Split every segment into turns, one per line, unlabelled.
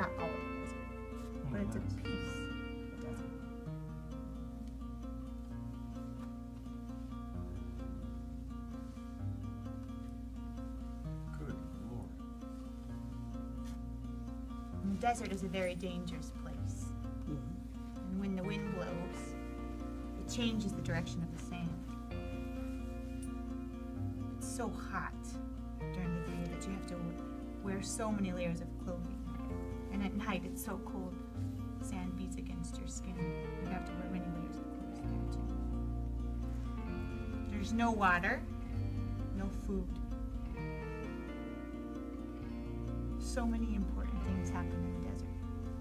not all of the desert, but it's a piece of the desert.
Good Lord.
And the desert is a very dangerous place. And when the wind blows, it changes the direction of the sand. It's so hot during the day that you have to wear so many layers of clothing. And at night it's so cold, the sand beats against your skin. You have to wear many layers of clothes there too. There's no water, no food. So many important things happen in the desert.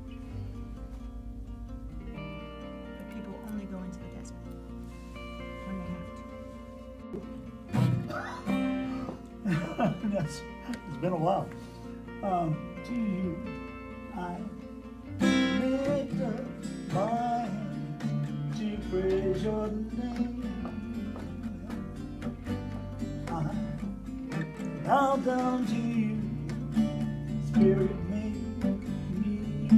But people only go into the desert when they have to.
It's been a while. To you, I lift up my hand to praise your name. I bow down to you, Spirit make me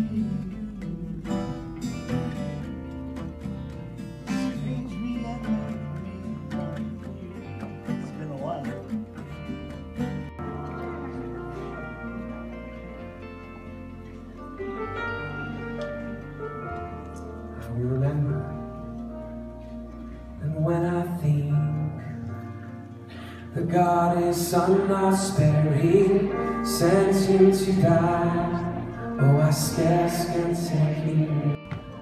change me and make me like you. It's been a while.
We remember, and when I think that God His Son not spare, He sent Him to die. Oh, I scarce can take Him.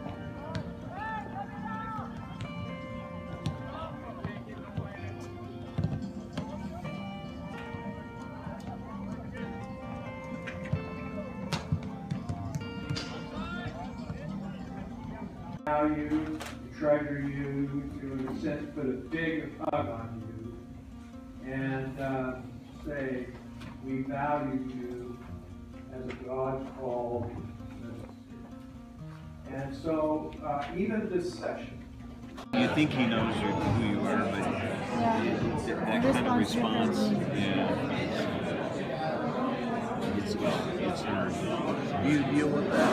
You, treasure you, to in a sense put a big hug on you, and say we value you as a God-called minister. And so even this session.
You think he knows who you are, but that kind of response, it's hard. Do you deal with that?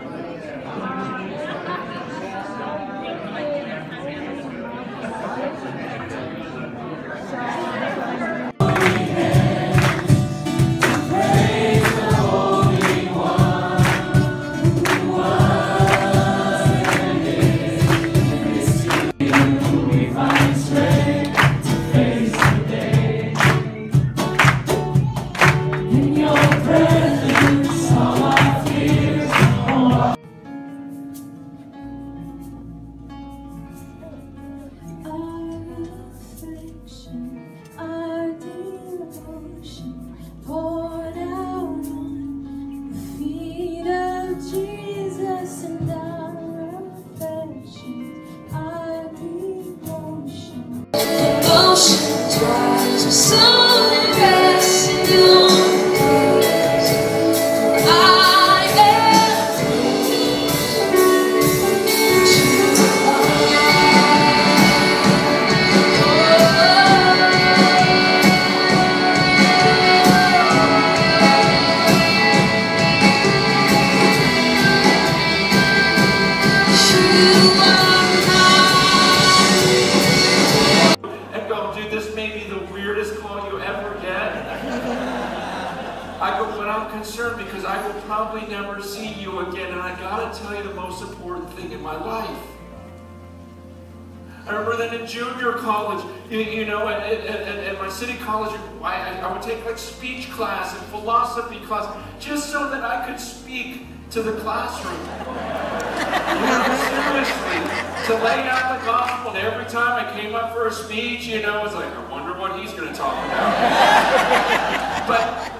concerned because I will probably never see you again, and I gotta tell you the most important thing in my life. I remember that in junior college, you know, at my city college, I would take like speech class and philosophy class just so that I could speak to the classroom. You know, seriously, to lay out the gospel. And every time I came up for a speech, you know, it's like, I wonder what he's going to talk about. But